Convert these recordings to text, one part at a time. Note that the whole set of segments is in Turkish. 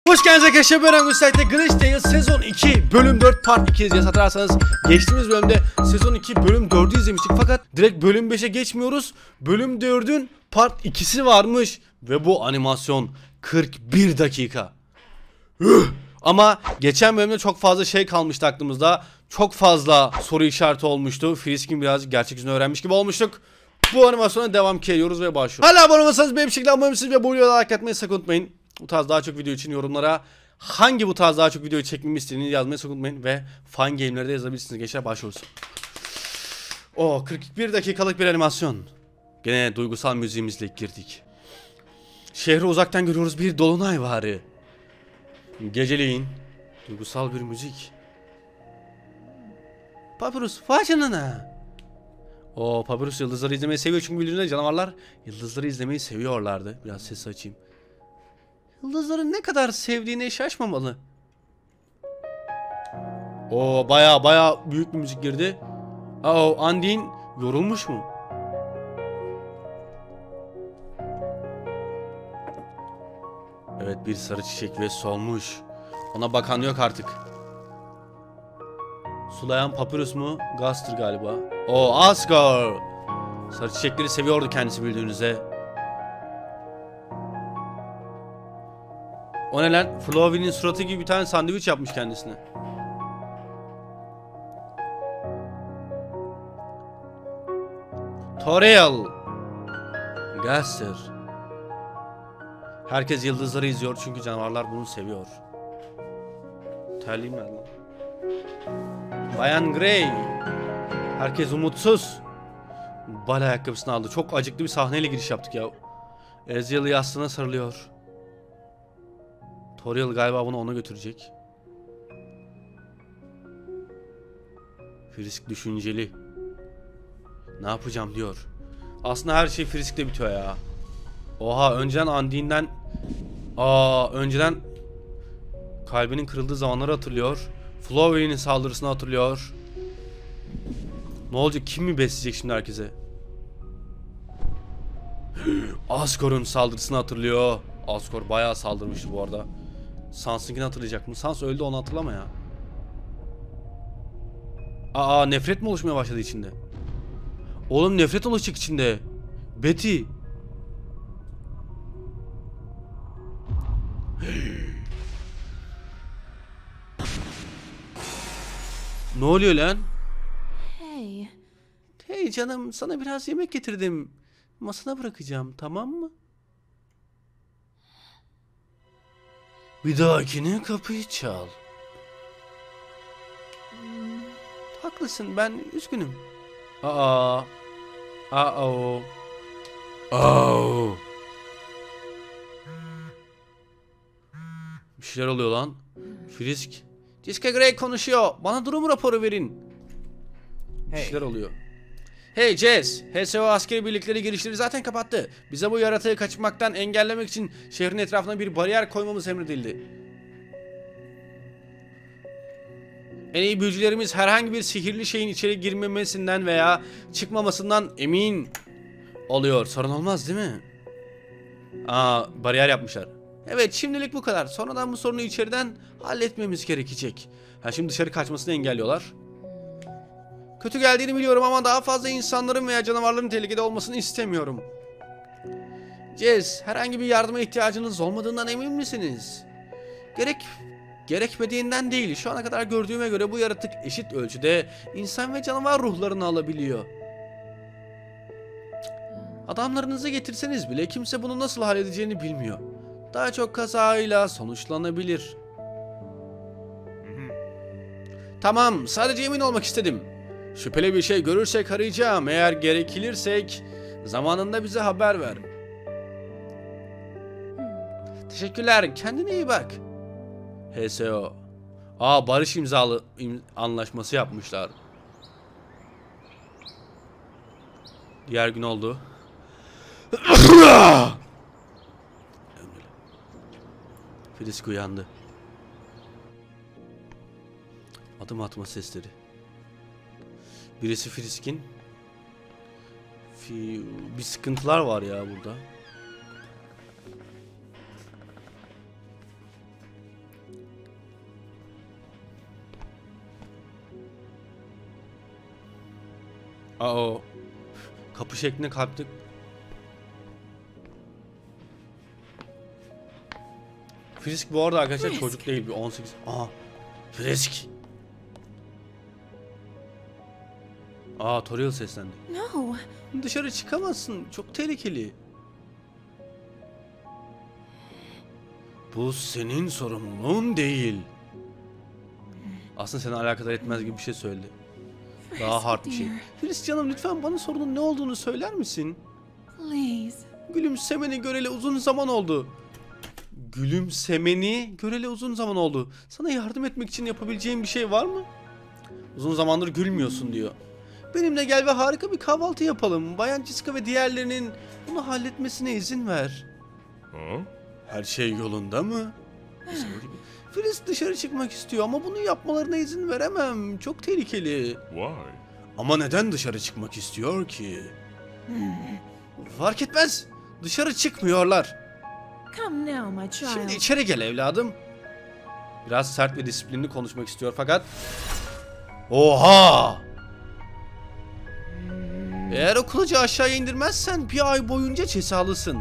Hoş geldiniz arkadaşlar, ben Angus'ta Glitch Tales sezon 2 bölüm 4 part 2 izleyeceğiz. Hatırlarsanız geçtiğimiz bölümde sezon 2 bölüm 4'ü izlemiştik, fakat direkt bölüm 5'e geçmiyoruz. Bölüm 4'ün part 2'si varmış ve bu animasyon 41 dakika. Ama geçen bölümde çok fazla şey kalmıştı aklımızda. Çok fazla soru işareti olmuştu. Frisk'in birazcık gerçek yüzünü öğrenmiş gibi olmuştuk. Bu animasyona devam ediyoruz ve başlıyoruz. Hala abone olmasanız benim şekilde abone olmayı ve bu videoya like atmayı sakın unutmayın. Bu tarz daha çok video için yorumlara hangi bu tarz daha çok video çekmemi istediğinizi yazmayı sakın unutmayın. Ve fan game'leri de yazabilirsiniz. Gençler başlıyoruz. 41 dakikalık bir animasyon. Gene duygusal müziğimizle girdik. Şehri uzaktan görüyoruz, bir dolunay varı. Geceleyin duygusal bir müzik. Papyrus vay canına. Papyrus yıldızları izlemeyi seviyor, çünkü bildiğinizde canavarlar yıldızları izlemeyi seviyorlardı. Biraz ses açayım. Yıldızları ne kadar sevdiğine şaşmamalı. Baya büyük bir müzik girdi. Andin yorulmuş mu? Evet, bir sarı çiçek ve solmuş. Ona bakan yok artık. Sulayan Papyrus mu? Gaster galiba. Asgore. Sarı çiçekleri seviyordu kendisi, bildiğinizde. O ne lan? Flowey'nin suratı gibi bir tane sandviç yapmış kendisine. Toriel. Gaster. Herkes yıldızları izliyor çünkü canavarlar bunu seviyor. Terliyim ben lan. Bayan Grey. Herkes umutsuz. Bal ayakkabısını aldı. Çok acıklı bir sahneyle giriş yaptık ya. Ezreal yastığına sarılıyor. Toriel galiba bunu ona götürecek. Frisk düşünceli. Ne yapacağım diyor. Aslında her şey Frisk'le bitiyor ya. Önceden Andin'den önceden kalbinin kırıldığı zamanları hatırlıyor. Flowey'nin saldırısını hatırlıyor. Ne olacak? Kim mi besleyecek şimdi herkese? Asgore'un saldırısını hatırlıyor. Asgore bayağı saldırmıştı bu arada. Sans'ınkini hatırlayacak mı? Sans öldü, onu hatırlama ya. Nefret mi oluşmaya başladı içinde? Oğlum nefret oluşacak içinde. Betty. Ne oluyor lan? Hey canım, sana biraz yemek getirdim. Masana bırakacağım, tamam mı? Bir dahakine kapıyı çal. Haklısın, ben üzgünüm. Bir şeyler oluyor lan. Frisk. Jessica Grey konuşuyor. Bana durum raporu verin. Bir şeyler oluyor. Hey Jess, HSO askeri birlikleri girişleri zaten kapattı. Bize bu yaratığı kaçırmaktan engellemek için şehrin etrafına bir bariyer koymamız emredildi. En iyi büyücülerimiz herhangi bir sihirli şeyin içeri girmemesinden veya çıkmamasından emin oluyor. Sorun olmaz değil mi? Bariyer yapmışlar. Evet, şimdilik bu kadar. Sonradan bu sorunu içeriden halletmemiz gerekecek. Şimdi dışarı kaçmasını engelliyorlar. Kötü geldiğini biliyorum ama daha fazla insanların veya canavarların tehlikede olmasını istemiyorum. Jess, herhangi bir yardıma ihtiyacınız olmadığından emin misiniz? Gerekmediğinden değil. Şu ana kadar gördüğüme göre bu yaratık eşit ölçüde insan ve canavar ruhlarını alabiliyor. Adamlarınızı getirseniz bile kimse bunu nasıl halledeceğini bilmiyor. Daha çok kazayla sonuçlanabilir. Tamam, sadece emin olmak istedim. Şüpheli bir şey görürsek arayacağım. Eğer gerekilirsek zamanında bize haber ver. Teşekkürler, kendine iyi bak. HSO. Barış imzalı anlaşması yapmışlar. Diğer gün oldu. Frisk uyandı. Adım atma sesleri. Birisi Frisk'in. Bir sıkıntılar var ya burada. Aa, kapı şeklinde kalpti. Frisk bu arada arkadaşlar çocuk değil, bir 18. Aha. Frisk. Toriel seslendi. No. Dışarı çıkamazsın. Çok tehlikeli. Bu senin sorumluluğun değil. Aslında seni alakadar etmez gibi bir şey söyledi. Daha hard bir şey. Frisk canım, lütfen bana sorunun ne olduğunu söyler misin? Please. Gülümsemeni göreli uzun zaman oldu. Gülümsemeni göreli uzun zaman oldu. Sana yardım etmek için yapabileceğim bir şey var mı? Uzun zamandır gülmüyorsun diyor. Benimle gel ve harika bir kahvaltı yapalım. Bayan Jessica ve diğerlerinin bunu halletmesine izin ver. Her şey yolunda mı? Frisk dışarı çıkmak istiyor ama bunu yapmalarına izin veremem. Çok tehlikeli. Why? Ama neden dışarı çıkmak istiyor ki? Fark etmez. Dışarı çıkmıyorlar. Come now, my child. Şimdi içeri gel evladım. Biraz sert ve disiplinli konuşmak istiyor fakat... Oha! Eğer o kılıcı aşağıya indirmezsen bir ay boyunca cezalısın.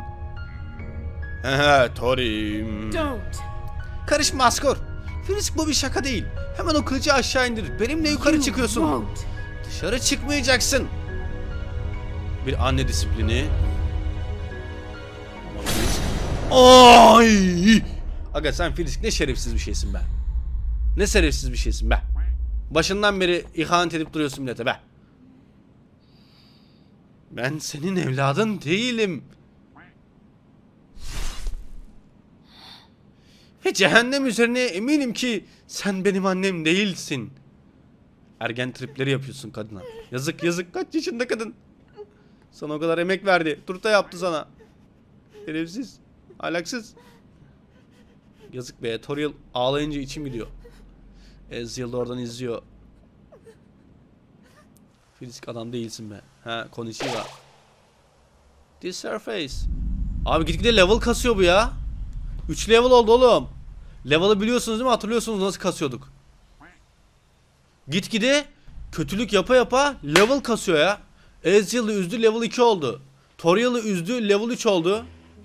Torim. Don't. Karışma Asgore. Frisk, bu bir şaka değil. Hemen o kılıcı aşağı indir. Benimle yukarı You çıkıyorsun. won't. Dışarı çıkmayacaksın. Bir anne disiplini. Ay! Aga sen Frisk ne şerefsiz bir şeysin be. Ne şerefsiz bir şeysin be. Başından beri ihanet edip duruyorsun millete be. Ben senin evladın değilim. Ve cehennem üzerine eminim ki sen benim annem değilsin. Ergen tripleri yapıyorsun kadına. Yazık yazık, kaç yaşında kadın. Sana o kadar emek verdi. Turta yaptı sana. Şerefsiz. Ahlaksız. Yazık be. Toriel ağlayınca içim gidiyor. Ezreal oradan izliyor. Frisk adam değilsin be. Ha, konnichiwa. This surface. Abi gitgide level kasıyor bu ya. 3 level oldu oğlum. Level'ı biliyorsunuz değil mi? Hatırlıyorsunuz nasıl kasıyorduk. Gitgide kötülük yapa yapa level kasıyor ya. Ezreal'ı üzdü, level 2 oldu. Toriel'ı üzdü, level 3 oldu.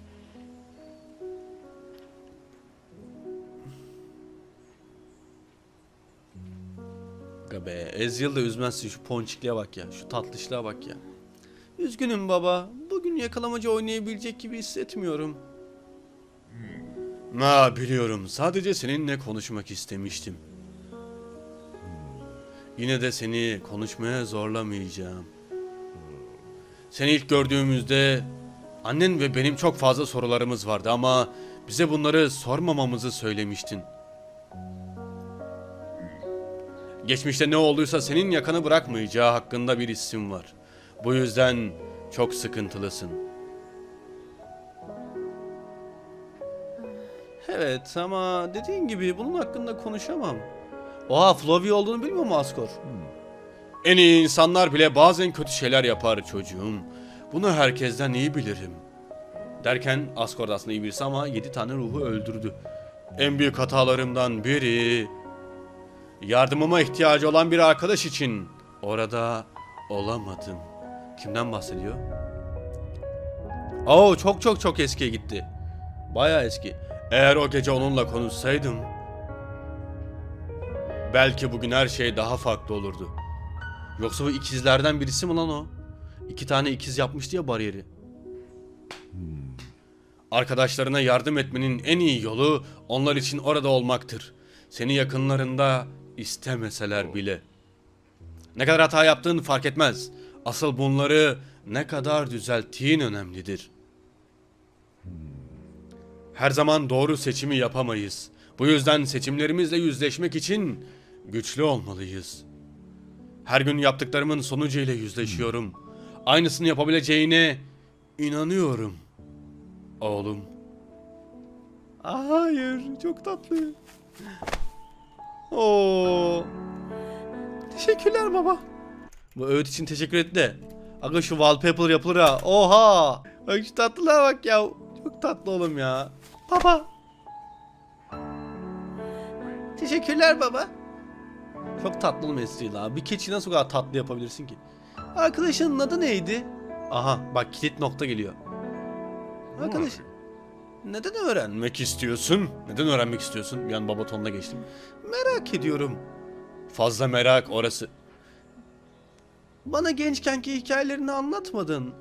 Be, Ezreal da üzmezsin, şu ponçikliğe bak ya. Şu tatlışlığa bak ya. Üzgünüm baba. Bugün yakalamacı oynayabilecek gibi hissetmiyorum. Biliyorum. Sadece seninle konuşmak istemiştim. Yine de seni konuşmaya zorlamayacağım. Seni ilk gördüğümüzde annen ve benim çok fazla sorularımız vardı ama bize bunları sormamamızı söylemiştin. Geçmişte ne olduysa senin yakanı bırakmayacağı hakkında bir isim var. Bu yüzden çok sıkıntılısın. Evet ama dediğin gibi bunun hakkında konuşamam. Oha, Flovey olduğunu bilmiyor mu Asgore? En iyi insanlar bile bazen kötü şeyler yapar çocuğum. Bunu herkesten iyi bilirim. Derken Asgore da aslında iyi birisi ama 7 tane ruhu öldürdü. En büyük hatalarımdan biri... Yardımıma ihtiyacı olan bir arkadaş için orada olamadım. Kimden bahsediyor? Çok eskiye gitti. Bayağı eski. Eğer o gece onunla konuşsaydım belki bugün her şey daha farklı olurdu. Yoksa bu ikizlerden birisi mi lan o? 2 tane ikiz yapmıştı ya bariyeri. Arkadaşlarına yardım etmenin en iyi yolu onlar için orada olmaktır. Seni yakınlarında İstemeseler bile. Ne kadar hata yaptığın fark etmez. Asıl bunları ne kadar düzelttiğin önemlidir. Her zaman doğru seçimi yapamayız. Bu yüzden seçimlerimizle yüzleşmek için güçlü olmalıyız. Her gün yaptıklarımın sonucu ile yüzleşiyorum. Aynısını yapabileceğine inanıyorum. Oğlum. Hayır, çok tatlı. Oo. Teşekkürler baba. Bu öğüt için teşekkür etti de. Aga şu wallpaper yapılır ha. Oha. Bak şu tatlılığa bak ya. Çok tatlı oğlum ya. Baba. Teşekkürler baba. Çok tatlı oğlum Ezreal abi. Bir keçi nasıl bu kadar tatlı yapabilirsin ki? Arkadaşının adı neydi? Aha bak kilit nokta geliyor. Arkadaş neden öğrenmek istiyorsun? Neden öğrenmek istiyorsun? Bir an baba tonuna geçtim. Merak ediyorum. Fazla merak orası. Bana gençkenki hikayelerini anlatmadın.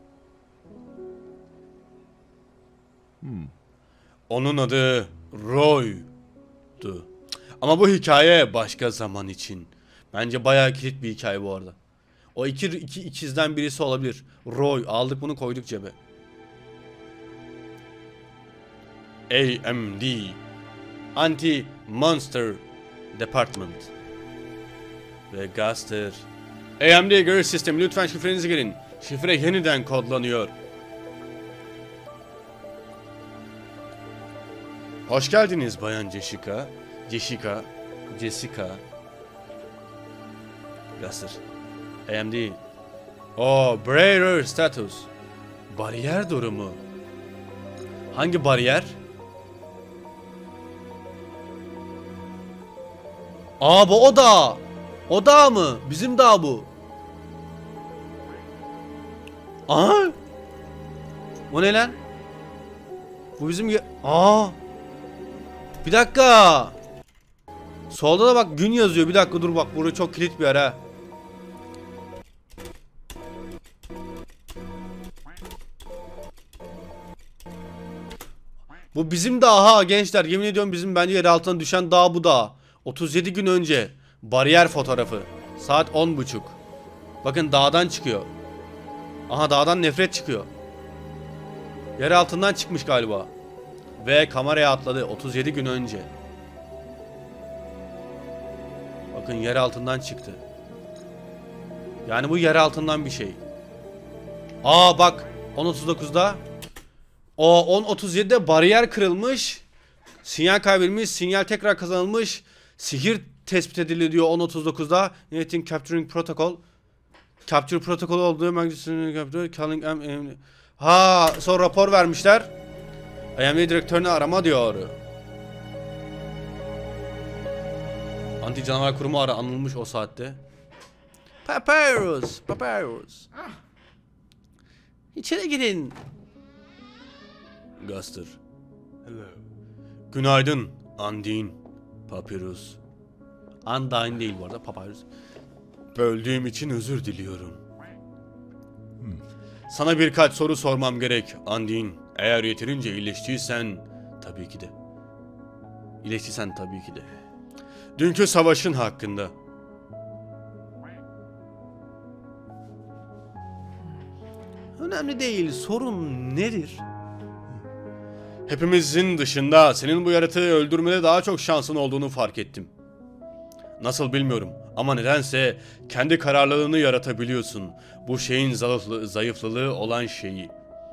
Onun adı Roy'du. Ama bu hikaye başka zaman için. Bence bayağı kilit bir hikaye bu arada. O iki ikizden birisi olabilir. Roy. Aldık bunu koyduk cebe. AMD Anti-Monster Department ve Gaster. AMD görüş sistemi, lütfen şifrenizi girin. Şifre yeniden kodlanıyor. Hoş geldiniz Bayan Jessica. Gaster. AMD. Barrier status. Bariyer durumu. Hangi bariyer? Bu o dağ. O dağ mı? Bizim dağ bu. Bu ne lan? Bu bizim bir dakika. Solda da bak gün yazıyor. Bir dakika dur bak. Burası çok kilit bir yer ha. Bu bizim dağ ha gençler. Yemin ediyorum bizim bence yer altına düşen dağ bu dağ. 37 gün önce. Bariyer fotoğrafı. Saat 10:30. Bakın dağdan çıkıyor. Aha dağdan nefret çıkıyor. Yer altından çıkmış galiba. Ve kameraya atladı 37 gün önce. Bakın yer altından çıktı. Yani bu yer altından bir şey. Bak 10:39'da. 10:37'de bariyer kırılmış. Sinyal kaybedilmiş. Sinyal tekrar kazanılmış. Sihir tespit edildi diyor 10:39'da. Niyetin Capturing Protocol. Capture protokolü olduğu sonra rapor vermişler. AMD direktörünü arama diyor. Anti canavar kurumu anılmış o saatte. Papyrus. İçeri girin. Gaster. Hello. Günaydın Undine. Papyrus. Undine değil bu arada, Papyrus. Böldüğüm için özür diliyorum. Sana birkaç soru sormam gerek Undine. Eğer yeterince iyileştiysen tabii ki de. Dünkü savaşın hakkında. Önemli değil. Sorun nedir? Hepimizin dışında senin bu yaratığı öldürmede daha çok şansın olduğunu fark ettim. Nasıl bilmiyorum ama nedense kendi kararlılığını yaratabiliyorsun. Bu şeyin zayıflığı olan şeyi.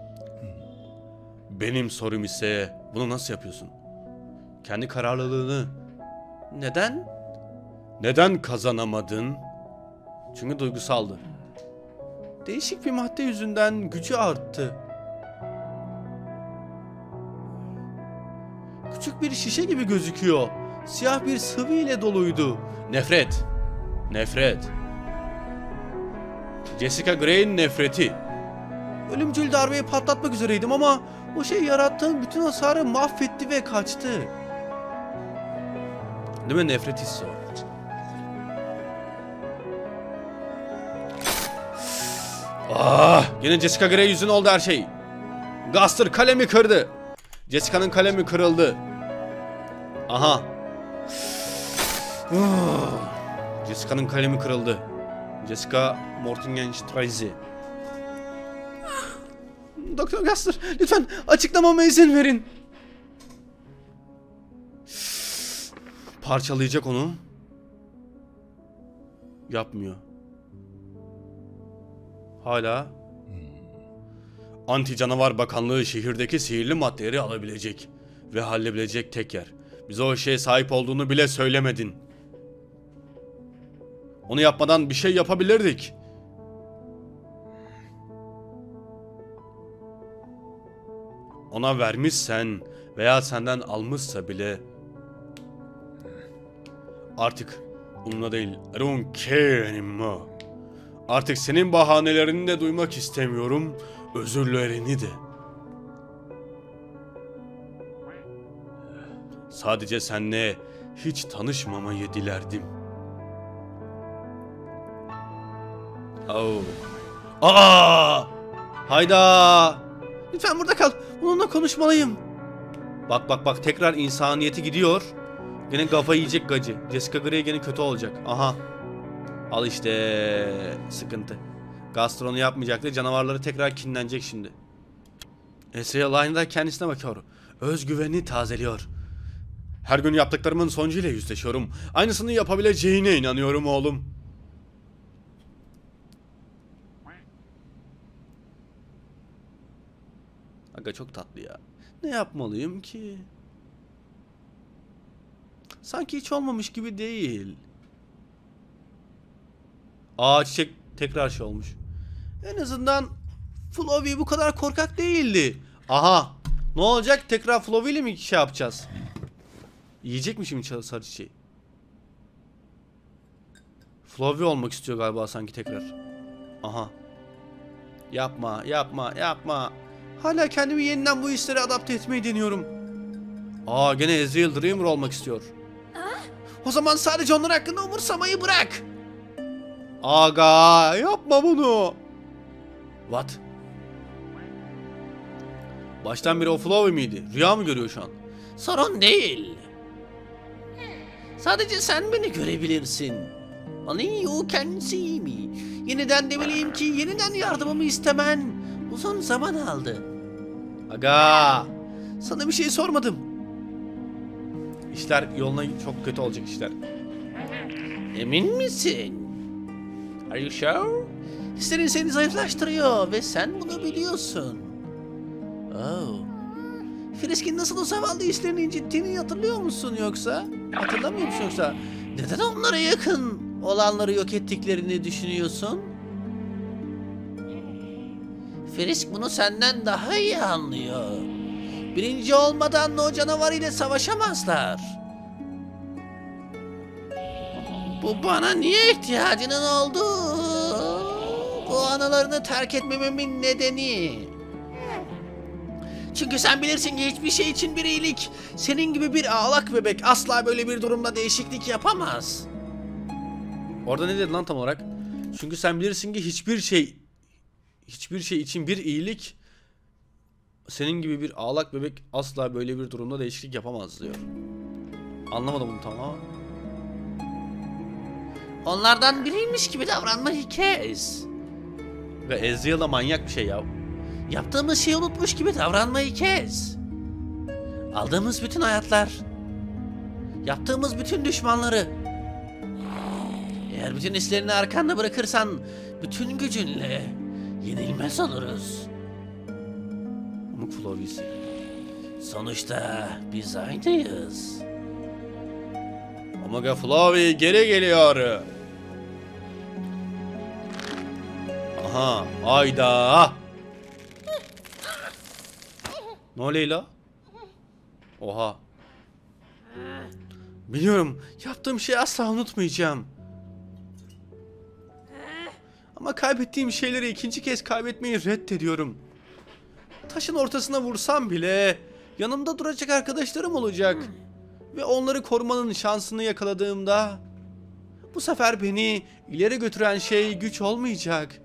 Benim sorum ise bunu nasıl yapıyorsun? Kendi kararlılığını. Neden? Neden kazanamadın? Çünkü duygusaldı. Değişik bir madde yüzünden gücü arttı. Küçük bir şişe gibi gözüküyor. Siyah bir sıvı ile doluydu. Nefret. Jessica Grey'in nefreti. Ölümcül darbeyi patlatmak üzereydim ama o şey yarattığım bütün hasarı mahvetti ve kaçtı. Değil mi? Nefret hissi o. Yine Jessica Grey yüzünden oldu her şey. Gaster kalemi kırdı. Jessica'nın kalemi kırıldı. Aha. Jessica'nın kalemi kırıldı. Jessica Mortingenstrasse. Doktor Gaster lütfen açıklamama izin verin. Parçalayacak onu. Yapmıyor. Hala. Anti Canavar Bakanlığı şehirdeki sihirli maddeleri alabilecek ve halledebilecek tek yer. Bize o şeye sahip olduğunu bile söylemedin. Onu yapmadan bir şey yapabilirdik. Ona vermişsen veya senden almışsa bile artık umurumda değil. I don't care anymore. Artık senin bahanelerini de duymak istemiyorum, özürlerini de. Sadece seninle hiç tanışmamayı dilerdim. Oh. Aa! Hayda! Lütfen burada kal. Onunla konuşmalıyım. Bak tekrar insaniyeti gidiyor. Gene kafa yiyecek gacı. Jessica Grey gene kötü olacak. Aha. Al işte sıkıntı. Gastronu yapmayacaktı. Canavarları tekrar kinlenecek şimdi. Ezreal aynada kendisine bakıyor. Özgüvenini tazeliyor. Her gün yaptıklarımın sonucuyla yüzleşiyorum. Aynısını yapabileceğine inanıyorum oğlum. Aga çok tatlı ya. Ne yapmalıyım ki? Sanki hiç olmamış gibi değil. Aa, çiçek tekrar şey olmuş. En azından Flowey bu kadar korkak değildi. Aha. Ne olacak? Tekrar Flowey ile mi şey yapacağız? Yiyecek mi şimdi sarı çiçeği? Flowey olmak istiyor galiba sanki tekrar. Aha. Yapma. Hala kendimi yeniden bu hislere adapte etmeyi deniyorum. Aa, gene Ezreal Dreamer olmak istiyor. O zaman sadece onlar hakkında umursamayı bırak. Aga, yapma bunu. What? Baştan beri o Flowey miydi? Rüya mı görüyor şu an? Sorun değil. Sadece sen beni görebilirsin. Only you can see me. Yeniden demeliyim ki yeniden yardımımı istemen uzun zaman aldı. Aga, sana bir şey sormadım. İşler yoluna çok kötü olacak işler. Emin misin? Are you sure? Hislerin seni zayıflaştırıyor ve sen bunu biliyorsun. Oh. Frisk'in nasıl o zavallı hislerini incittiğini hatırlıyor musun yoksa? Hatırlamıyor musun yoksa? Neden onlara yakın olanları yok ettiklerini düşünüyorsun? Frisk bunu senden daha iyi anlıyor. Birinci olmadan o canavar ile savaşamazlar. Bu bana niye ihtiyacının oldu? Bu anılarını terk etmememin nedeni. Çünkü sen bilirsin ki hiçbir şey için bir iyilik, senin gibi bir ağlak bebek asla böyle bir durumda değişiklik yapamaz. Orada ne dedi lan tam olarak? Çünkü sen bilirsin ki hiçbir şey için bir iyilik, senin gibi bir ağlak bebek asla böyle bir durumda değişiklik yapamaz diyor. Anlamadım bunu tam ama. Onlardan biriymiş gibi davranmayı kes. Ve Ezreal da manyak bir şey ya. Yaptığımız şeyi unutmuş gibi davranmayı kes. Aldığımız bütün hayatlar, yaptığımız bütün düşmanları, eğer bütün hislerini arkanda bırakırsan bütün gücünle yenilmez oluruz. Amuk Flowey'si. Sonuçta biz aynıyız. Omega Flowey geri geliyor. Aha, ayda. Ne oluyor la? Oha. Biliyorum, yaptığım şeyi asla unutmayacağım. Ama kaybettiğim şeyleri ikinci kez kaybetmeyi reddediyorum. Taşın ortasına vursam bile yanımda duracak arkadaşlarım olacak. Ve onları korumanın şansını yakaladığımda bu sefer beni ileri götüren şey güç olmayacak.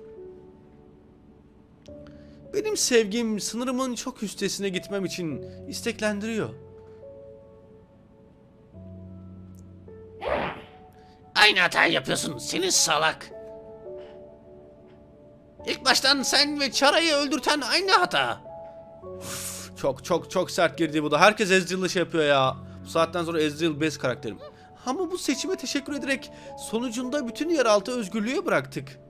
Benim sevgim sınırımın çok üstesine gitmem için isteklendiriyor. Aynı hatayı yapıyorsun senin salak. İlk baştan sen ve Chara'yı öldürten aynı hata. Uf, çok sert girdi bu da. Herkes Ezreal'la şey yapıyor ya. Bu saatten sonra Ezreal best karakterim. Ama bu seçime teşekkür ederek sonucunda bütün yeraltı özgürlüğü bıraktık.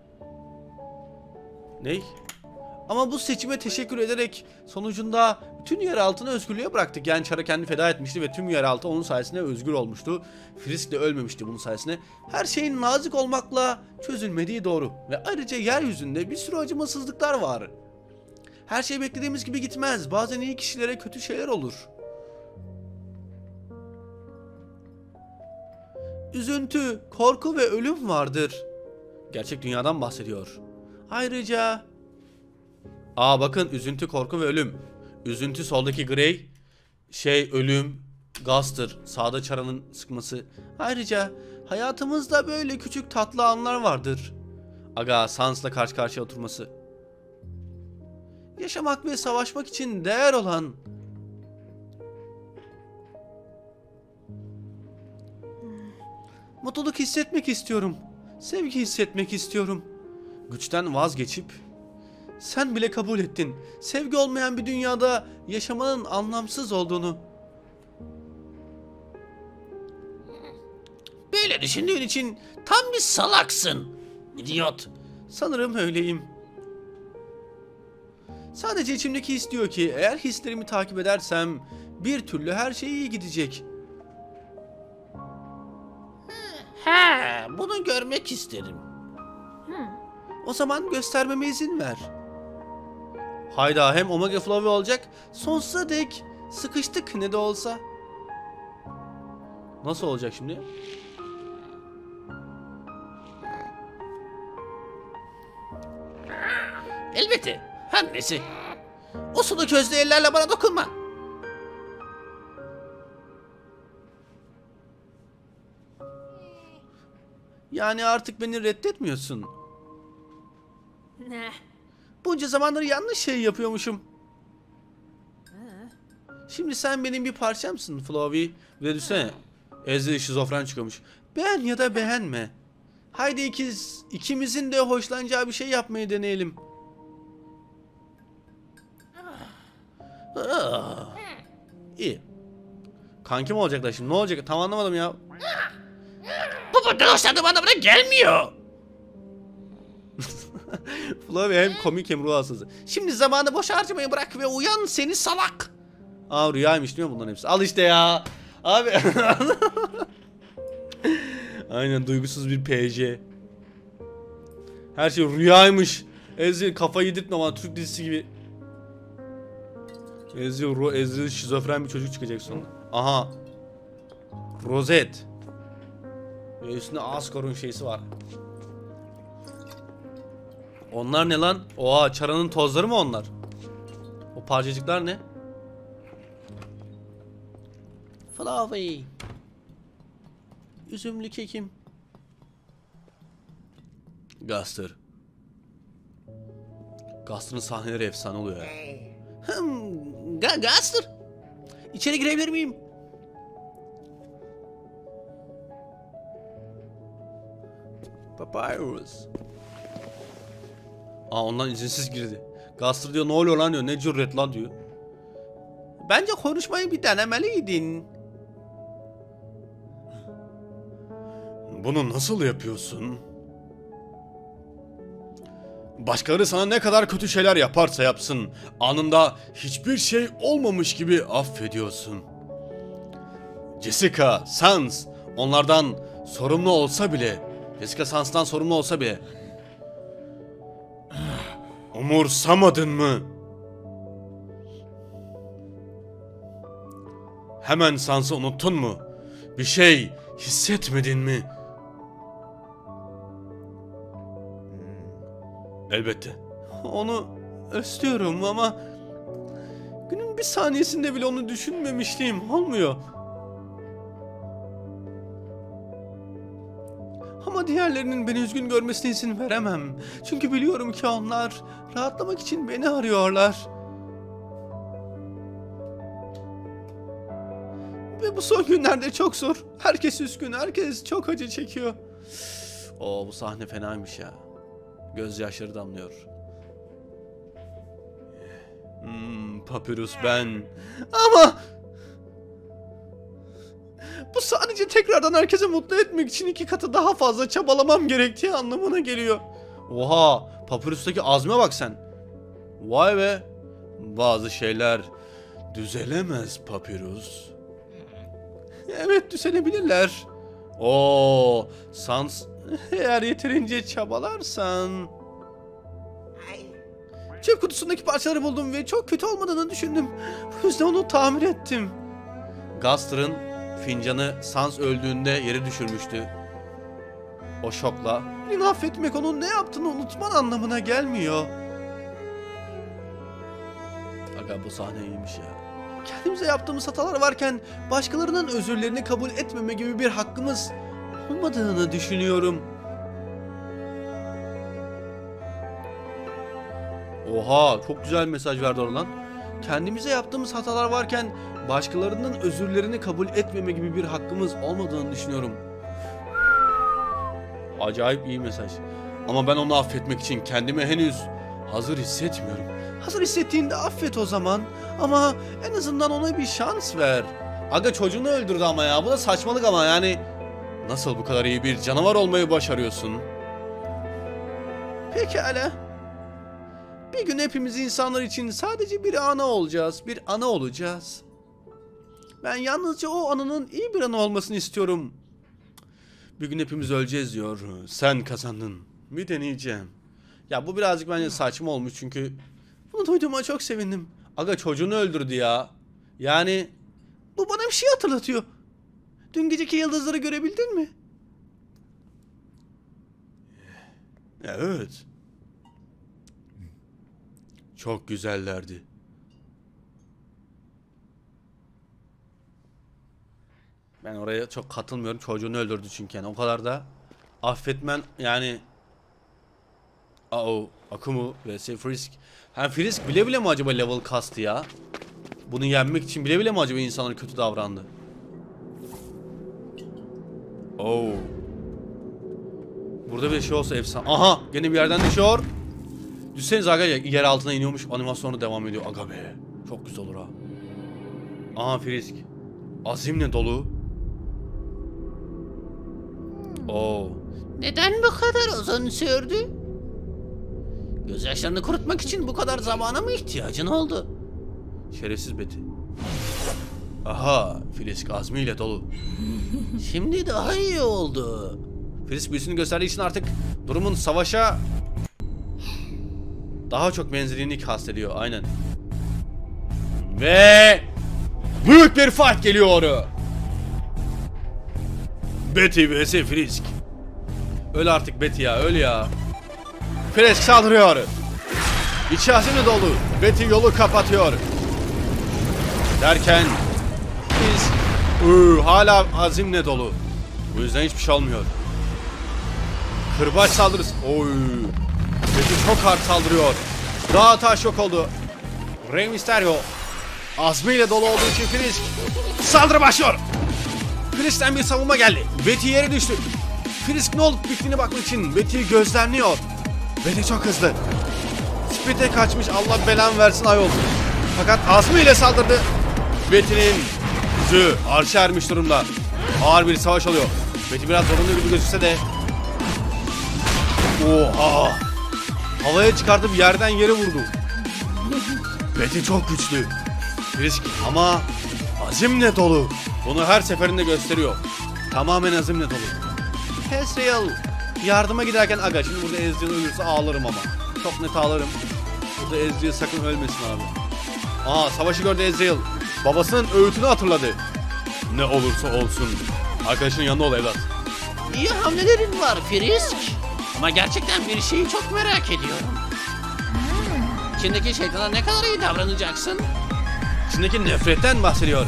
Ney? Ama bu seçime teşekkür ederek sonucunda bütün yeraltını özgürlüğe bıraktık. Yani Chara kendini feda etmişti ve tüm yeraltı onun sayesinde özgür olmuştu. Frisk de ölmemişti bunun sayesinde. Her şeyin nazik olmakla çözülmediği doğru. Ve ayrıca yeryüzünde bir sürü acımasızlıklar var. Her şey beklediğimiz gibi gitmez. Bazen iyi kişilere kötü şeyler olur. Üzüntü, korku ve ölüm vardır. Gerçek dünyadan bahsediyor. Ayrıca... bakın üzüntü, korku ve ölüm. Üzüntü soldaki Grey. Ölüm. Guster. Sağda çaranın sıkması. Ayrıca hayatımızda böyle küçük tatlı anlar vardır. Aga Sans'la karşı karşıya oturması. Yaşamak ve savaşmak için değer olan. Mutluluk hissetmek istiyorum. Sevgi hissetmek istiyorum. Güçten vazgeçip sen bile kabul ettin. Sevgi olmayan bir dünyada yaşamanın anlamsız olduğunu. Böyle düşündüğün için tam bir salaksın. İdiot. Sanırım öyleyim. Sadece içimdeki his diyor ki eğer hislerimi takip edersem bir türlü her şey iyi gidecek. Bunu görmek isterim. O zaman göstermeme izin ver. Hayda, hem Omega Flow olacak, sonsuza dek sıkıştık ne de olsa. Nasıl olacak şimdi? Elbette. Her neyse. O sulu közlü ellerle bana dokunma. Yani artık beni reddetmiyorsun. Nah. Bunca zamandır yanlış şey yapıyormuşum. Şimdi sen benim bir parçamsın Flowey. Ve düşünsene, Ezreal şizofren çıkıyormuş. Beğen ya da beğenme. Haydi ikimizin de hoşlanacağı bir şey yapmayı deneyelim. İyi. Kankim olacaklar şimdi, ne olacak tam anlamadım ya. Bu buradan hoşlandığım anlamına gelmiyor. Flowey hem komik hem ruh hastası. Şimdi zamanı boş harcamayı bırak ve uyan seni salak. Rüyaymış değil mi bunların hepsi? Al işte ya. Abi. Aynen, duygusuz bir PC. Her şey rüyaymış. Ezreal kafayı yedirtme bana, Türk dizisi gibi. Ezreal şizofren bir çocuk çıkacak sonra. Aha. Rozet. Ve üstünde Asgor'un şeysi var. Onlar ne lan? Oha, çaranın tozları mı onlar? O parçacıklar ne? Flowey. Üzümlü kekim. Guster. Guster'ın sahneleri efsane oluyor ya. Guster. İçeri girebilir miyim? Papyrus. Ondan izinsiz girdi. Guster diyor ne oluyor lan diyor. Ne cüret lan diyor. Bence konuşmayı bir denemeliydin. Bunu nasıl yapıyorsun? Başkaları sana ne kadar kötü şeyler yaparsa yapsın, anında hiçbir şey olmamış gibi affediyorsun. Jessica, Sans, onlardan sorumlu olsa bile, Jessica Sans'tan sorumlu olsa bile, umursamadın mı? Hemen Sans'ı unuttun mu? Bir şey hissetmedin mi? Elbette. Onu özlüyorum ama günün bir saniyesinde bile onu düşünmemişliğim olmuyor. Ama diğerlerinin beni üzgün görmesine izin veremem. Çünkü biliyorum ki onlar rahatlamak için beni arıyorlar. Ve bu son günlerde çok zor. Herkes üzgün, herkes çok acı çekiyor. Bu sahne fenaymış ya. Gözyaşları damlıyor. Papyrus ben. Ama bu sadece tekrardan herkese mutlu etmek için 2 katı daha fazla çabalamam gerektiği anlamına geliyor. Oha, Papyrus'taki azme bak sen. Vay be. Bazı şeyler düzelemez Papyrus. Evet, düzelebilirler. Sans, eğer yeterince çabalarsan. Çöp kutusundaki parçaları buldum ve çok kötü olmadığını düşündüm. Bu yüzden onu tamir ettim. Guster'ın fincanı Sans öldüğünde yere düşürmüştü. O şokla. Birini affetmek onun ne yaptığını unutman anlamına gelmiyor. Aga bu sahne iyiymiş ya. Kendimize yaptığımız hatalar varken başkalarının özürlerini kabul etmeme gibi bir hakkımız olmadığını düşünüyorum. Oha, çok güzel mesaj verdi oradan. Kendimize yaptığımız hatalar varken başkalarının özürlerini kabul etmeme gibi bir hakkımız olmadığını düşünüyorum. Acayip iyi mesaj. Ama ben onu affetmek için kendimi henüz hazır hissetmiyorum. Hazır hissettiğinde affet o zaman. Ama en azından ona bir şans ver. Aga çocuğunu öldürdü ama ya. Bu da saçmalık ama yani. Nasıl bu kadar iyi bir canavar olmayı başarıyorsun? Pekala. Bir gün hepimiz insanlar için sadece bir ana olacağız. Bir ana olacağız. Ben yalnızca o anının iyi bir ana olmasını istiyorum. Bir gün hepimiz öleceğiz diyor. Sen kazandın. Bir deneyeceğim. Ya bu birazcık bence saçma olmuş çünkü bunu duyduğuma çok sevindim. Aga çocuğunu öldürdü ya. Yani bu bana bir şey hatırlatıyor. Dün geceki yıldızları görebildin mi? Evet. Çok güzellerdi. Ben oraya çok katılmıyorum. Çocuğunu öldürdü çünkü yani o kadar da affetmen yani. Akumu vs Frisk. Hem Frisk bile bile mi acaba level kastı ya? Bunu yenmek için bile bile mi acaba insanlar kötü davrandı? Burada bir şey olsa efsane. Aha, gene bir yerden düşüyor. Düşsenize aga, yer altına iniyormuş, animasyonu devam ediyor. Aga be, çok güzel olur ha. Aha Frisk. Azimle dolu. Neden bu kadar uzun sürdü? Gözyaşlarını kurutmak için bu kadar zamana mı ihtiyacın oldu? Şerefsiz Betty. Aha, Frisk azmiyle dolu. Şimdi daha iyi oldu. Frisk büyüsünü gösterdiği için artık durumun savaşa daha çok benzediğini kastediyor, aynen. Ve büyük bir fight geliyor. Betty vs Frisk. Öl artık Betty ya, öl ya. Frisk saldırıyor. İçi azimle dolu. Betty yolu kapatıyor. Derken Frisk hala azimle dolu. Bu yüzden hiçbir şey olmuyor. Kırbaç saldırısı. Betty çok hard saldırıyor. Dağ taş yok oldu. Rey Mysterio azmiyle dolu olduğu için Frisk saldırı başlıyor. Frisk'ten bir savunma geldi. Betty yere düştü. Frisk ne olup bittiğine bakmak için Betty'yi gözlemliyor. Betty çok hızlı. Speed'e kaçmış, Allah belanı versin ayol. Fakat azmiyle saldırdı. Betty'nin yüzü arşa ermiş durumda. Ağır bir savaş oluyor. Betty biraz zorunlu gibi gözükse de. Oha! Havaya çıkartıp yerden yere vurdu. Betty çok güçlü. Frisk ama azimle dolu. Bunu her seferinde gösteriyor. Tamamen azimle dolu. Ezreal yardıma giderken aga, şimdi burada Ezreal ölürse ağlarım ama. Çok net ağlarım. Burada Ezreal sakın ölmesin abi. Aa, savaşı gördü Ezreal. Babasının öğütünü hatırladı. Ne olursa olsun arkadaşının yanında ol evlat. İyi hamlelerin var Frisk. Ama gerçekten bir şeyi çok merak ediyorum. İçindeki şeytana ne kadar iyi davranacaksın? İçindeki nefretten bahsediyor.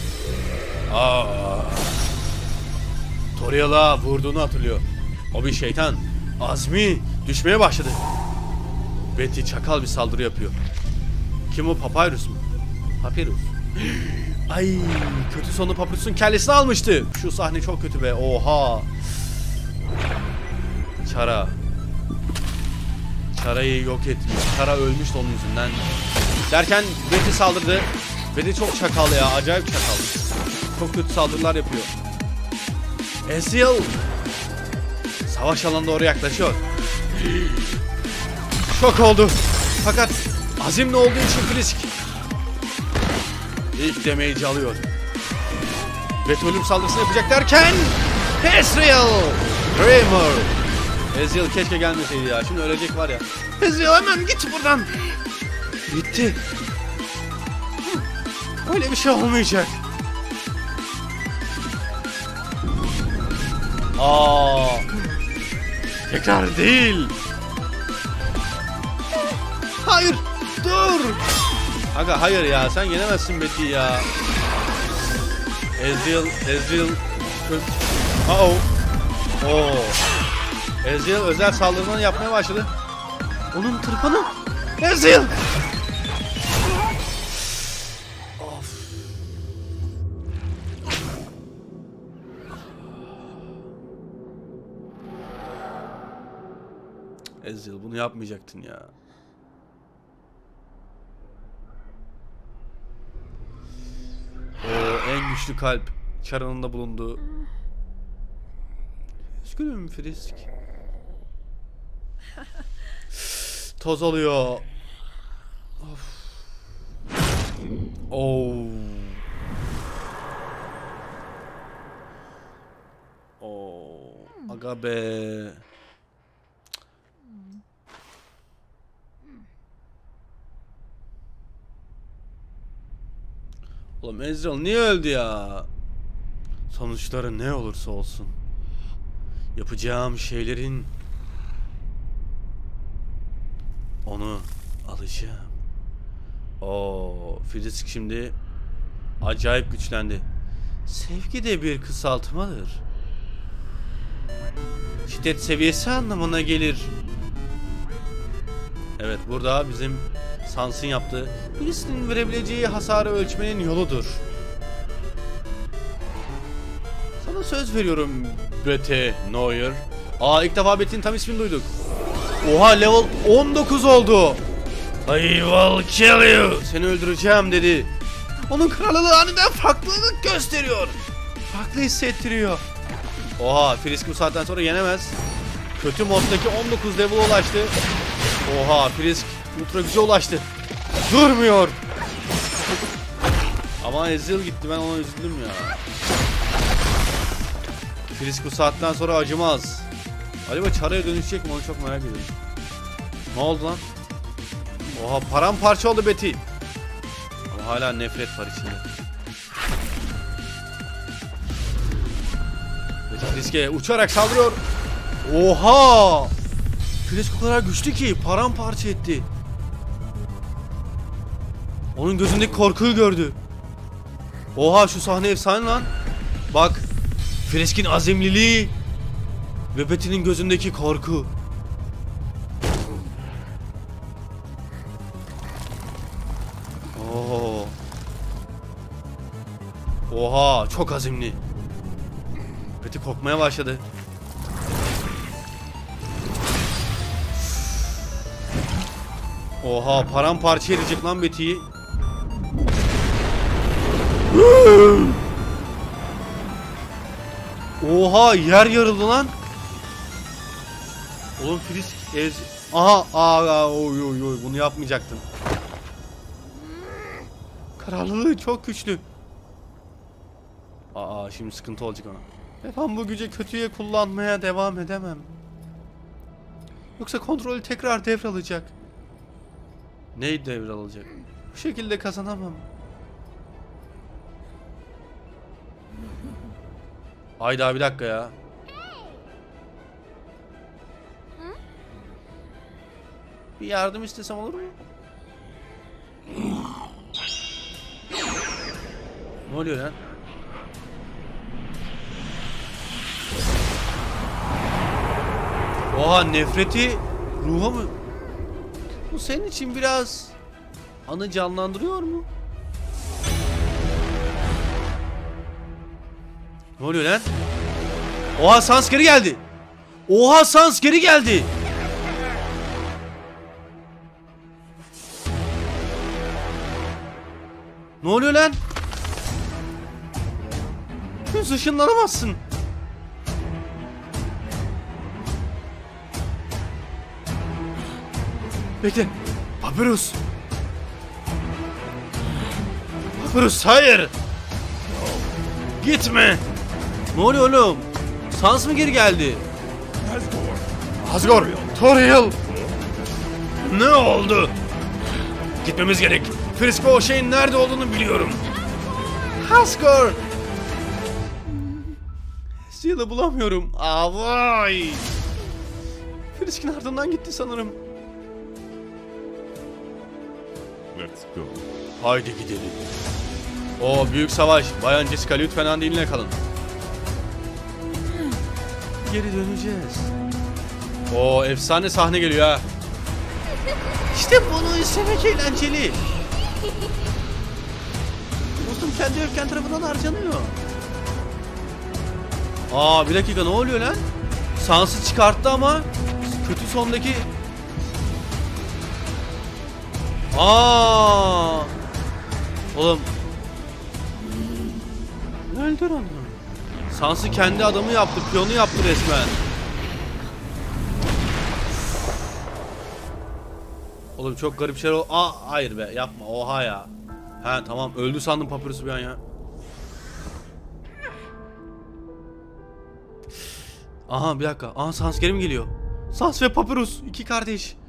Toriel'a vurduğunu hatırlıyor. O bir şeytan. Azmi düşmeye başladı. Betty çakal bir saldırı yapıyor. Kim o, Papyrus mu? Papyrus. Ay, kötü sonu Papyrus'un kellesini almıştı. Şu sahne çok kötü be. Oha. Chara'yı yok etmiş. Chara ölmüştü onun yüzünden. Derken Betty saldırdı. Betty çok çakal ya. Acayip çakal. Çok kötü saldırılar yapıyor. Ezreal savaş alanına doğru yaklaşıyor. Şok oldu. Fakat azimli olduğu için Frisk ilk damage'i alıyor. Betty ölüm saldırısını yapacak derken Ezreal Kramer. Ezreal keşke gelmeseydi ya. Şimdi ölecek var ya. Ezreal hemen git buradan. Gitti. Öyle bir şey olmayacak. Tekrar değil. Hayır. Dur. Aga hayır ya, sen yenemezsin Betty ya. Ezreal. Oh. Ezreal özel saldırılarını yapmaya başladı. Onun tırpanı. Ezreal. Of. Ezreal, bunu yapmayacaktın ya. O en güçlü kalp çarının da bulunduğu. Üzgünüm Frisk. Toz oluyor. Of. Oh. Oh. Aga be. Oğlum Ezreal niye öldü ya? Sonuçları ne olursa olsun, yapacağım şeylerin, onu alacağım. Frisk şimdi acayip güçlendi. Sevgi de bir kısaltmadır. Şiddet seviyesi anlamına gelir. Evet, burada bizim Sans'ın yaptığı, birisinin verebileceği hasarı ölçmenin yoludur. Sana söz veriyorum Bete Neuer. İlk defa Betty'nin tam ismini duyduk. Oha, level 19 oldu. I will kill you. Seni öldüreceğim dedi. Onun krallığı aniden farklılık gösteriyor. Farklı hissettiriyor. Oha, Frisk bu saatten sonra yenemez. Kötü moddaki 19 level'a ulaştı. Oha, Frisk ultra güce ulaştı. Durmuyor. Ama Ezreal gitti, ben ona üzüldüm ya. Frisk bu saatten sonra acımaz. Acaba çaraya dönüşecek mi, onu çok merak ediyorum. Ne oldu lan? Oha, paramparça oldu Betty. Ama hala nefret var içinde. Betty Frisk'e uçarak saldırıyor. Oha! Frisk o kadar güçlü ki paramparça etti. Onun gözündeki korkuyu gördü. Oha, şu sahne efsane lan. Bak, Frisk'in azimliliği ve Betty'nin gözündeki korku. Oha, çok azimli. Betty korkmaya başladı. Oha, paramparça edecek lan Betty'yi. Oha, yer yarıldı lan. Oğlum Frisk oy bunu yapmayacaktın. Kararlılığı çok güçlü. Şimdi sıkıntı olacak ona. Ben bu gücü kötüye kullanmaya devam edemem. Yoksa kontrolü tekrar devralacak. Neyi devralacak? Bu şekilde kazanamam. Hayda, bir dakika ya. Bir yardım istesem olur mu? Ne oluyor lan? Oha, nefreti ruha mı? Bu senin için biraz anı canlandırıyor mu? Ne oluyor lan? Oha, Sans geri geldi. Oha, Sans geri geldi. Ne oluyor lan? Hiç ışınlanamazsın. Bekle. Papyrus. Papyrus, hayır. Gitme. Ne oluyor oğlum? Sans mı geri geldi? Asgore, Toriel. Ne oldu? Gitmemiz gerek. Frisk o şeyin nerede olduğunu biliyorum. Asgore. Ezreal'ı bulamıyorum. Vay. Frisk'in ardından gitti sanırım. Let's go. Haydi gidelim. O büyük savaş. Bayan Jessica lütfen Andy'inle kalın. Geri döneceğiz. O efsane sahne geliyor ha. İşte bunu izlemek eğlenceli. Dostum kendi öfken tarafından harcanıyor. Aa bir dakika, ne oluyor lan? Sans'ı çıkarttı ama kötü sondaki... Aa! Oğlum. Öldür onu. Sans'ı kendi adamı yaptı, piyonu yaptı resmen. Oğlum çok garip şeyler oldu. Aa hayır be, yapma, oha ya. He tamam, öldü sandım Papyrus'u bir an ya. Aha bir dakika. Aha Sans geri mi geliyor? Sans ve Papyrus, iki kardeş.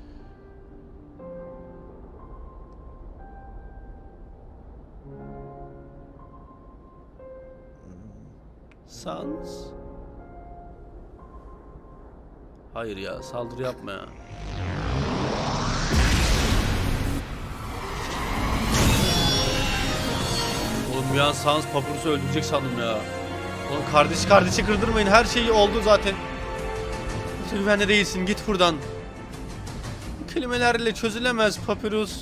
Sans. Hayır ya, saldırı yapma ya. Oğlum bir an Sans Papyrus'u öldürecek sandım ya. Oğlum kardeşi kırdırmayın, her şey oldu zaten. Sen güvende değilsin, git buradan. Bu kelimelerle çözülemez Papyrus.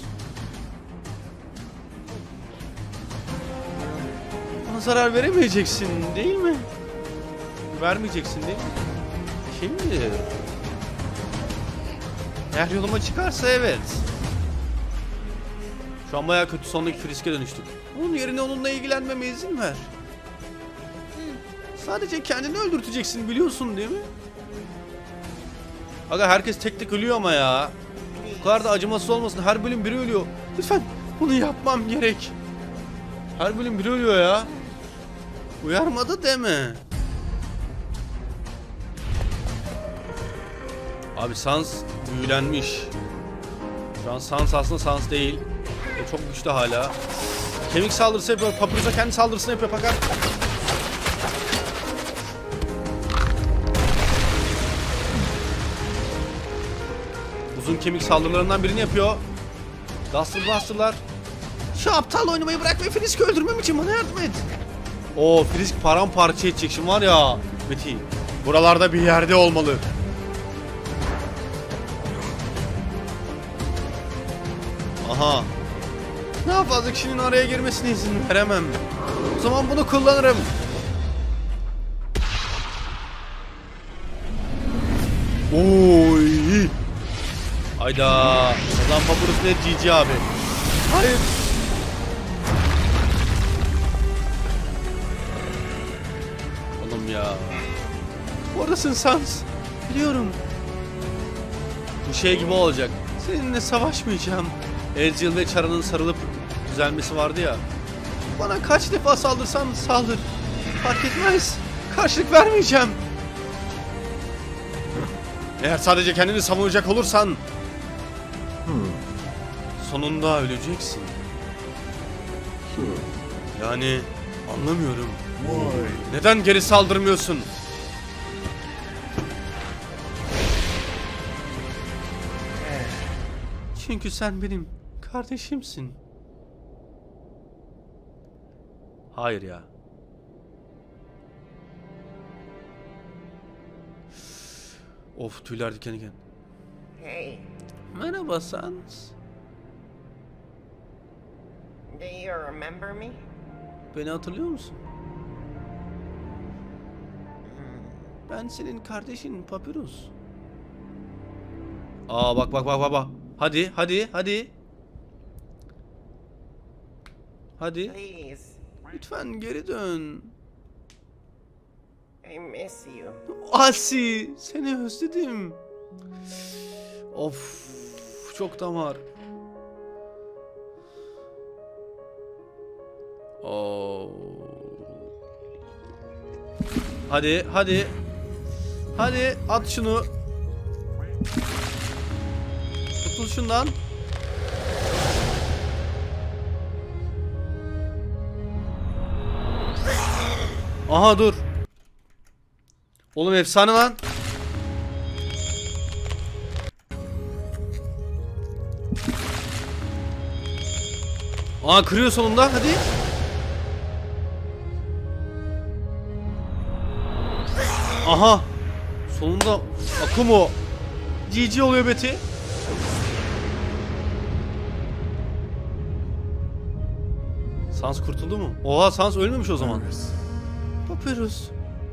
Bana zarar veremeyeceksin değil mi? Vermeyeceksin değil mi? Şimdi eğer yoluma çıkarsa evet. Şu an bayağı kötü sondaki Frisk'e dönüştük. Onun yerine onunla ilgilenmeme izin ver. Sadece kendini öldürteceksin, biliyorsun değil mi? Aga herkes tek tek ölüyor ama ya. Bu kadar da acımasız olmasın. Her bölüm biri ölüyor. Lütfen bunu yapmam gerek. Her bölüm biri ölüyor ya. Uyarmadı deme. Abi Sans büyülenmiş. Şu an Sans aslında Sans değil. Çok güçlü hala. Kemik saldırısı yapıyor. Papyrus'a kendi saldırısını yapıyor fakat. Uzun kemik saldırılarından birini yapıyor. Duster Blaster'lar. Şu aptal oynamayı bırak ve Frisk'i öldürmem için bana yardım et. Oo Frisk paramparça edecek şimdi var ya. Meti. Buralarda bir yerde olmalı. Aha. Daha fazla kişinin araya girmesine izin veremem. O zaman bunu kullanırım. Oy. Hayda. Adam Papyrus ne GG abi. Hayır. Oğlum ya. Oradasın Sans. Biliyorum. Bu şey gibi olacak. Seninle savaşmayacağım. Ezreal ve Chara'nın sarılıp düzelmesi vardı ya. Bana kaç defa saldırsan saldır. Fark etmez. Karşılık vermeyeceğim. Eğer sadece kendini savunacak olursan sonunda öleceksin. Yani anlamıyorum. Neden geri saldırmıyorsun? Çünkü sen benim kardeşimsin. Hayır ya. Of tüyler diken diken. Hey, Merhaba Sans. do you remember me? Beni hatırlıyor musun? Ben senin kardeşin Papyrus. Aa bak bak bak bak bak. Hadi hadi hadi. Hadi. Please, Lütfen geri dön. I miss you. Asi, seni özledim. Of, çok damar. Oo. Hadi, hadi. Hadi at şunu. Tutun şundan. Aha dur. Oğlum efsane lan. Aa, kırıyor sonunda, hadi. Aha. Sonunda Akumo GG oluyor Betty. Sans kurtuldu mu? Oha, Sans ölmemiş o zaman. Papyrus.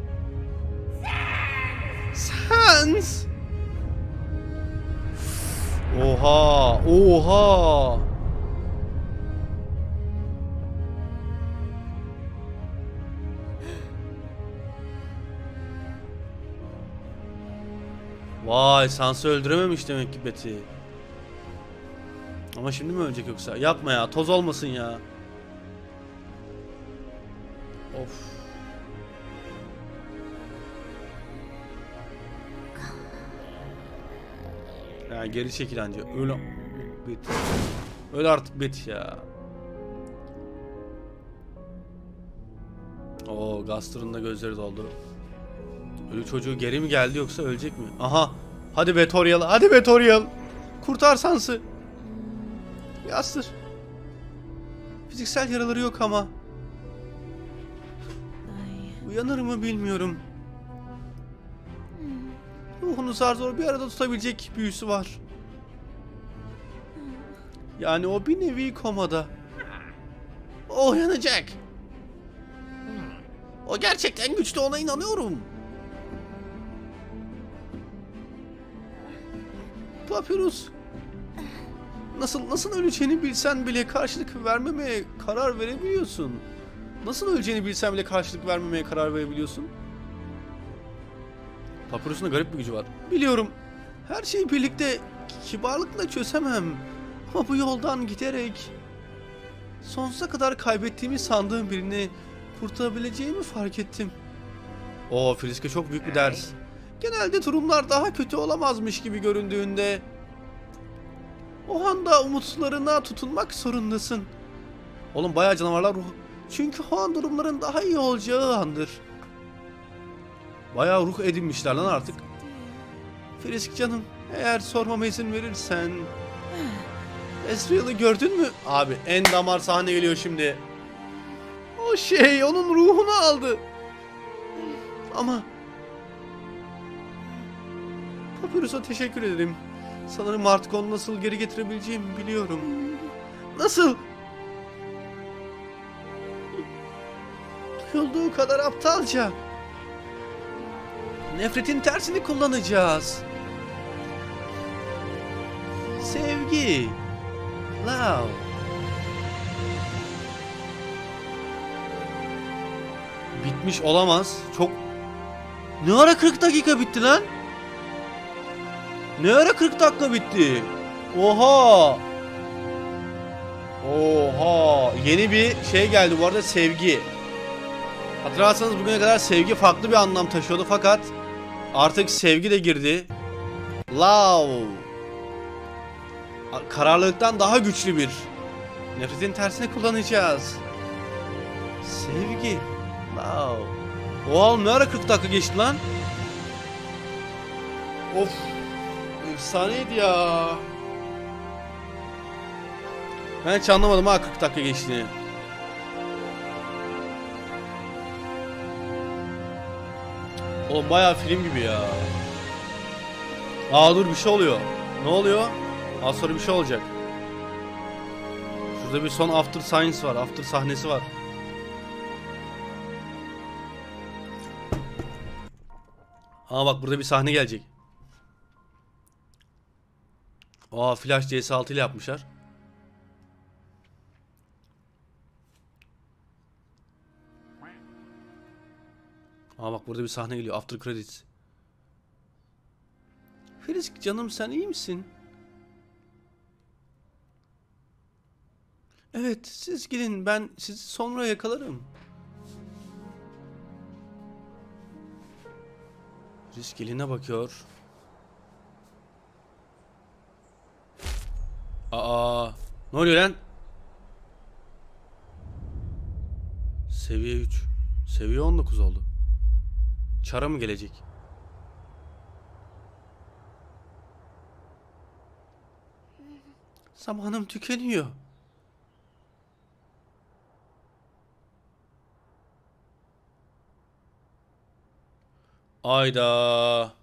Sans. Oha, oha. Vay, Sans'ı öldürememiş demek ki Betty. Ama şimdi mi ölecek yoksa? Yapma ya, toz olmasın ya. Of. Ya geri çekil anca. Öl. Betty. Öl artık Betty ya. Oo, Gaster'ın da gözleri doldu. Ölü çocuğu geri mi geldi yoksa ölecek mi? Aha. Hadi Betorial. Hadi Betorial. Kurtar Sans'ı. Gaster. Fiziksel yaraları yok ama. Uyanır mı bilmiyorum. Ruhunu zar zor bir arada tutabilecek büyüsü var. Yani o bir nevi komada. O uyanacak. O gerçekten güçlü, ona inanıyorum. Papyrus. Nasıl öleceğini bilsen bile karşılık vermemeye karar verebiliyorsun. Nasıl öleceğini bilsen bile karşılık vermemeye karar verebiliyorsun? Papyrus'un da garip bir gücü var. Biliyorum. Her şeyi birlikte kibarlıkla çözemem. Ama bu yoldan giderek sonsuza kadar kaybettiğimi sandığım birini kurtarabileceğimi fark ettim. Oo, Frisk'e çok büyük bir ders. Genelde durumlar daha kötü olamazmış gibi göründüğünde o anda umutlarına tutunmak zorundasın. Oğlum bayağı canavarlar ruh. Çünkü o an durumların daha iyi olacağı andır. Bayağı ruh edinmişler lan artık. Frisk canım, eğer sormama izin verirsen. Ezreal'ı gördün mü? Abi en damar sahne geliyor şimdi. O şey onun ruhunu aldı. Ama Papyrus'a teşekkür ederim. Sanırım artık onu nasıl geri getirebileceğimi biliyorum. Nasıl? Duyulduğu kadar aptalca. Nefretin tersini kullanacağız. Sevgi. Love. Bitmiş olamaz. Çok... Ne ara 40 dakika bitti lan? Ne ara 40 dakika bitti? Oha! Oha! Yeni bir şey geldi bu arada, sevgi. Hatırlarsanız bugüne kadar sevgi farklı bir anlam taşıyordu fakat artık sevgi de girdi. Love. Kararlılıktan daha güçlü bir. Nefretin tersini kullanacağız. Sevgi. Love. Oğlum ne ara 40 dakika geçti lan? Of. Efsaneydi ya. Ben hiç anlamadım ha 40 dakika geçtiğini. Oğlum bayağı film gibi ya. Aa dur, bir şey oluyor. Ne oluyor? Az sonra bir şey olacak. Şurada bir son after science var. After sahnesi var. Aa bak, burada bir sahne gelecek. Aa, Flash CS6 ile yapmışlar. Aa bak, burada bir sahne geliyor. After credits. Frisk canım, sen iyi misin? Evet, siz gidin, ben sizi sonra yakalarım. Frisk eline bakıyor. Aa, ne oluyor lan? Seviye 3. Seviye 19 oldu. Çara mı gelecek? Zamanım tükeniyor. Ayda.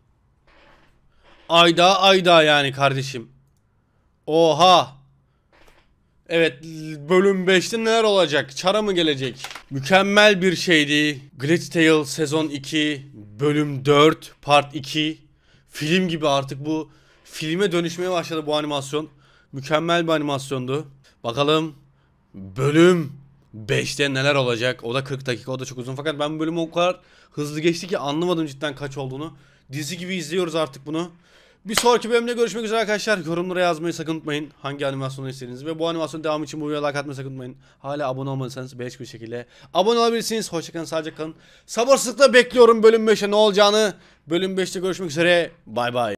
Ayda yani kardeşim. Oha. Evet, bölüm 5'te neler olacak? Çara mı gelecek? Mükemmel bir şeydi. Glitch Tale sezon 2 bölüm 4 part 2. Film gibi artık bu filme dönüşmeye başladı bu animasyon. Mükemmel bir animasyondu. Bakalım bölüm 5'te neler olacak? O da 40 dakika, o da çok uzun. Fakat ben bu bölümü o kadar hızlı geçti ki anlamadım cidden kaç olduğunu. Dizi gibi izliyoruz artık bunu. Bir sonraki bölümde görüşmek üzere arkadaşlar. Yorumlara yazmayı sakın unutmayın. Hangi animasyonu istediğinizi ve bu animasyonun devamı için bu videoya like atmayı sakın unutmayın. Hala abone olmadıysanız beleş bir şekilde abone olabilirsiniz. Hoşçakalın, sağlıcakla kalın. Sabırsızlıkla bekliyorum bölüm 5'e ne olacağını. Bölüm 5'te görüşmek üzere. Bay bay.